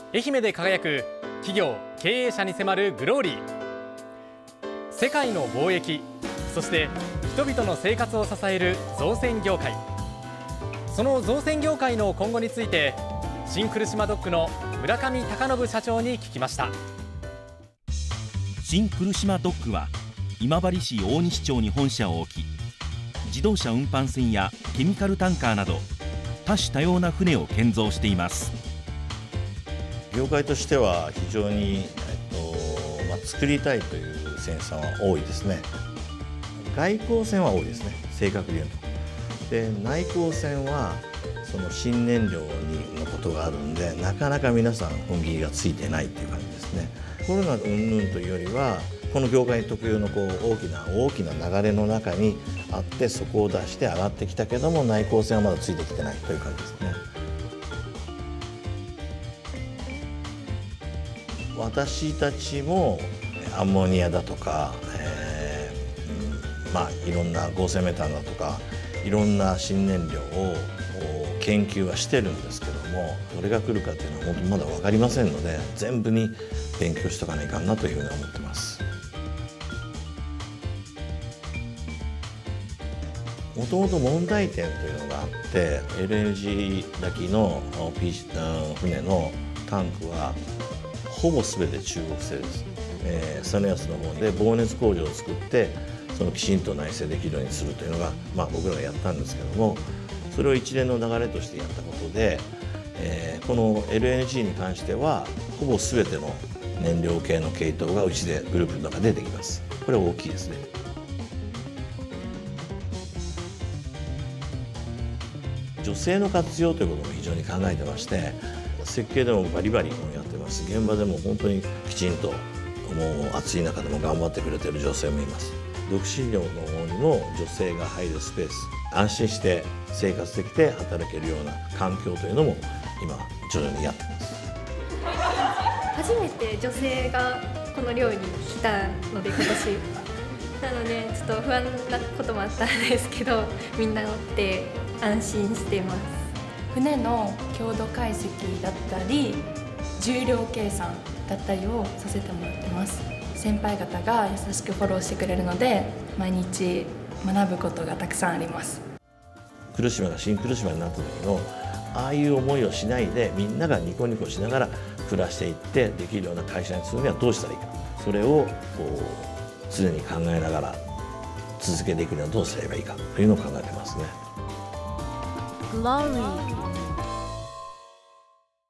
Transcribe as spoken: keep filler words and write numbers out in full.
愛媛で輝く企業経営者に迫るグローリー。世界の貿易、そして人々の生活を支える造船業界。その造船業界の今後について、新来島ドックの村上隆信社長に聞きました。 新来島ドックは今治市大西町に本社を置き、自動車運搬船やケミカルタンカーなど多種多様な船を建造しています。 業界としては非常に、えっとまあ、作りたいという船さんは多いですね。外交船は多いですね、正確に言うと。で、内航船はその新燃料にのことがあるんで、なかなか皆さん踏ん切りがついてないっていう感じですね。コロナ云々というよりは、この業界特有のこう大きな大きな流れの中にあって、そこを出して上がってきたけども、内航船はまだついてきてないという感じですね。私たちもアンモニアだとか、えーまあ、いろんな合成メタンだとか、いろんな新燃料を研究はしてるんですけども、どれが来るかっていうのは本当にまだ分かりませんので、全部に勉強しとかないかなというふうに思ってます。もともと問題点というのがあって、 エルエヌジー だけの船のタンクはほぼ全て中国製です。えー、サネアスの方で防熱工場を作って、そのきちんと内製できるようにするというのが、まあ、僕らがやったんですけども、それを一連の流れとしてやったことで、えー、この エルエヌジー に関してはほぼ全ての燃料系の系統がうちでグループの中でできます。これは大きいですね。女性の活用ということも非常に考えてまして、設計でもバリバリやってます。現場でも本当にきちんと、もう暑い中でも頑張ってくれてる女性もいます。独身寮の方にも女性が入るスペース、安心して生活できて働けるような環境というのも今徐々にやってます。 初めて女性がこの寮に来たので、今年なのでちょっと不安なこともあったんですけど、みんな乗って安心しています。 船の強度解析だったり重量計算だったりをさせてもらってます。先輩方が優しくフォローしてくれるので、毎日学ぶことがたくさんあります。 来島が新来島になった時のああいう思いをしないで、みんながニコニコしながら暮らしていってできるような会社にするにはどうしたらいいか、それをこう常に考えながら続けていくにはどうすればいいかというのを考えてますね。 Glory